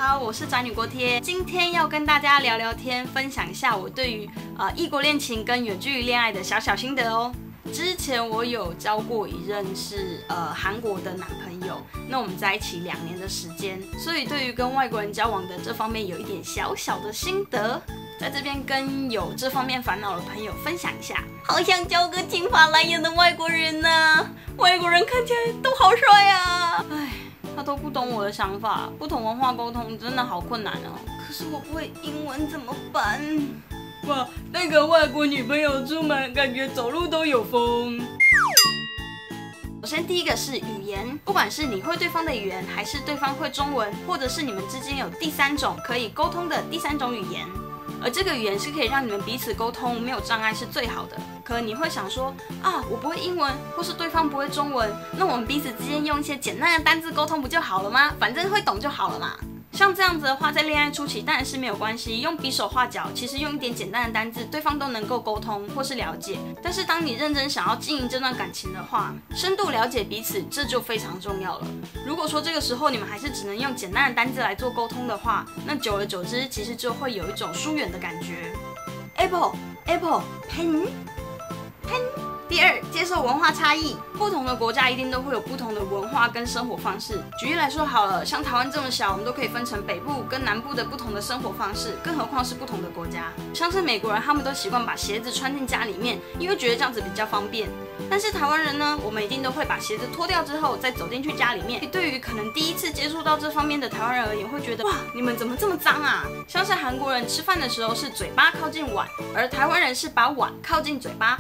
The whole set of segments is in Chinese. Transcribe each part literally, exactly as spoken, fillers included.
好，我是宅女锅贴，今天要跟大家聊聊天，分享一下我对于呃异国恋情跟远距离恋爱的小小心得哦。之前我有交过一任是呃韩国的男朋友，那我们在一起两年的时间，所以对于跟外国人交往的这方面有一点小小的心得，在这边跟有这方面烦恼的朋友分享一下。好想交个金发蓝眼的外国人呐、啊，外国人看起来都好帅啊！唉，他都不懂我的想法，不同文化沟通真的好困难哦。可是我不会英文怎么办？哇，那个外国女朋友出门感觉走路都有风。首先第一个是语言，不管是你会对方的语言，还是对方会中文，或者是你们之间有第三种可以沟通的第三种语言，而这个语言是可以让你们彼此沟通没有障碍是最好的。可能你会想说啊，我不会英文，或是对方不会中文，那我们彼此之间用一些简单的单字沟通不就好了吗？反正会懂就好了嘛。像这样子的话，在恋爱初期当然是没有关系，用比手画脚，其实用一点简单的单字，对方都能够沟通或是了解。但是当你认真想要经营这段感情的话，深度了解彼此，这就非常重要了。如果说这个时候你们还是只能用简单的单字来做沟通的话，那久而久之，其实就会有一种疏远的感觉。Apple Apple Pen Pen。第二，接受文化差异，不同的国家一定都会有不同的文化跟生活方式。举例来说好了，像台湾这么小，我们都可以分成北部跟南部的不同的生活方式，更何况是不同的国家。像是美国人，他们都习惯把鞋子穿进家里面，因为觉得这样子比较方便。但是台湾人呢，我们一定都会把鞋子脱掉之后再走进去家里面。对于可能第一次接触到这方面的台湾人而言，会觉得哇，你们怎么这么脏啊？像是韩国人吃饭的时候是嘴巴靠近碗，而台湾人是把碗靠近嘴巴。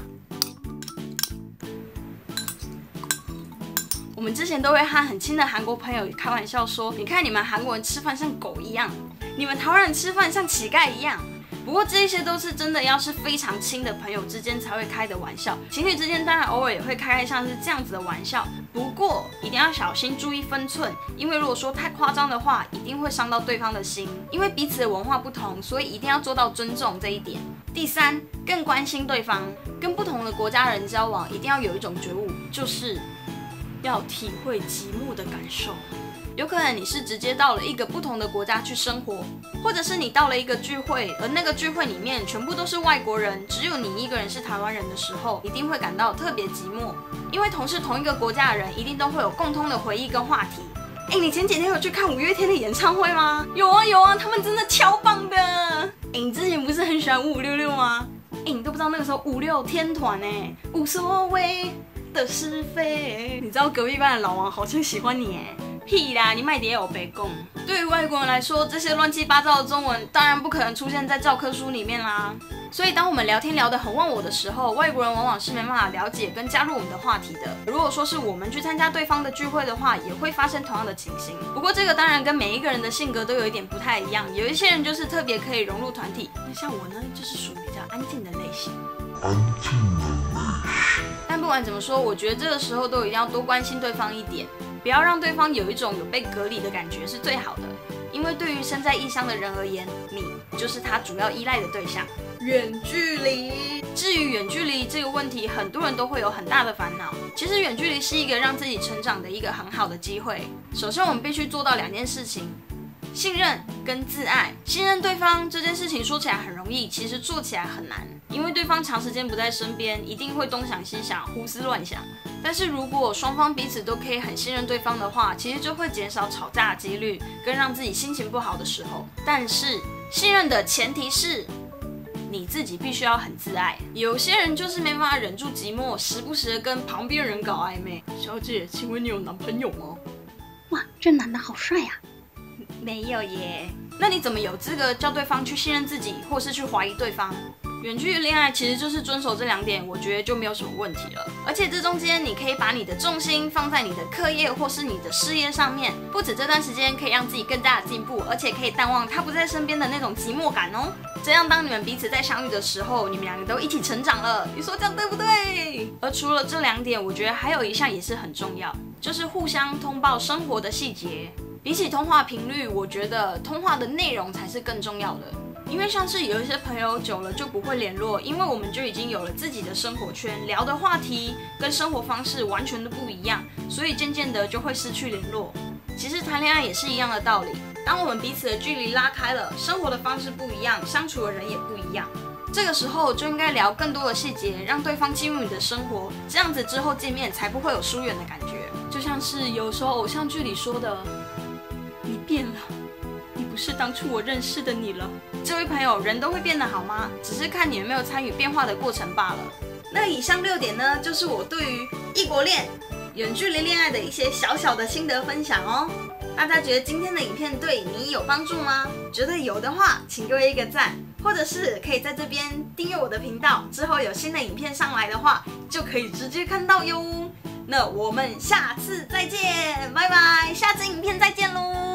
我们之前都会和很亲的韩国朋友开玩笑说，你看你们韩国人吃饭像狗一样，你们台湾人吃饭像乞丐一样。不过这些都是真的要是非常亲的朋友之间才会开的玩笑，情侣之间当然偶尔也会开开像是这样子的玩笑，不过一定要小心注意分寸，因为如果说太夸张的话，一定会伤到对方的心，因为彼此的文化不同，所以一定要做到尊重这一点。第三，更关心对方，跟不同的国家人交往，一定要有一种觉悟，就是要体会寂寞的感受。有可能你是直接到了一个不同的国家去生活，或者是你到了一个聚会，而那个聚会里面全部都是外国人，只有你一个人是台湾人的时候，一定会感到特别寂寞。因为同是同一个国家的人，一定都会有共通的回忆跟话题。哎，你前几天有去看五月天的演唱会吗？有啊有啊，他们真的超棒的。哎，你之前不是很喜欢五五六六吗？哎，你都不知道那个时候五六天团哎，无所谓的是非。你知道隔壁班的老王好像喜欢你哎。屁啦，你卖碟有白讲。对于外国人来说，这些乱七八糟的中文当然不可能出现在教科书里面啦。所以当我们聊天聊得很忘我的时候，外国人往往是没办法了解跟加入我们的话题的。如果说是我们去参加对方的聚会的话，也会发生同样的情形。不过这个当然跟每一个人的性格都有一点不太一样，有一些人就是特别可以融入团体，那像我呢，就是属于比较安静的类型。安静的类型。但不管怎么说，我觉得这个时候都一定要多关心对方一点。不要让对方有一种有被隔离的感觉是最好的，因为对于身在异乡的人而言，你就是他主要依赖的对象。远距离，至于远距离这个问题，很多人都会有很大的烦恼。其实远距离是一个让自己成长的一个很好的机会。首先，我们必须做到两件事情：信任跟自爱。信任对方这件事情说起来很容易，其实做起来很难，因为对方长时间不在身边，一定会东想西想，胡思乱想。但是如果双方彼此都可以很信任对方的话，其实就会减少吵架的几率，跟让自己心情不好的时候。但是信任的前提是你自己必须要很自爱。有些人就是没办法忍住寂寞，时不时的跟旁边人搞暧昧。小姐，请问你有男朋友吗？ 哇，这男的好帅呀！ 没有耶。那你怎么有资格叫对方去信任自己，或是去怀疑对方？远距离恋爱其实就是遵守这两点，我觉得就没有什么问题了。而且这中间你可以把你的重心放在你的课业或是你的事业上面，不止这段时间可以让自己更加的进步，而且可以淡忘他不在身边的那种寂寞感哦。这样当你们彼此在相遇的时候，你们两个都一起成长了。你说这样对不对？而除了这两点，我觉得还有一项也是很重要，就是互相通报生活的细节。比起通话频率，我觉得通话的内容才是更重要的。因为像是有一些朋友久了就不会联络，因为我们就已经有了自己的生活圈，聊的话题跟生活方式完全都不一样，所以渐渐的就会失去联络。其实谈恋爱也是一样的道理， 当我们彼此的距离拉开了，生活的方式不一样，相处的人也不一样。这个时候就应该聊更多的细节，让对方进入你的生活，这样子之后见面才不会有疏远的感觉。就像是有时候偶像剧里说的，你变了，你不是当初我认识的你了。这位朋友，人都会变得好吗？只是看你有没有参与变化的过程罢了。那以上六点呢，就是我对于异国恋、远距离恋爱的一些小小的心得分享哦。大家觉得今天的影片对你有帮助吗？觉得有的话，请给我一个赞，或者是可以在这边订阅我的频道，之后有新的影片上来的话，就可以直接看到哟。那我们下次再见，拜拜，下支影片再见喽。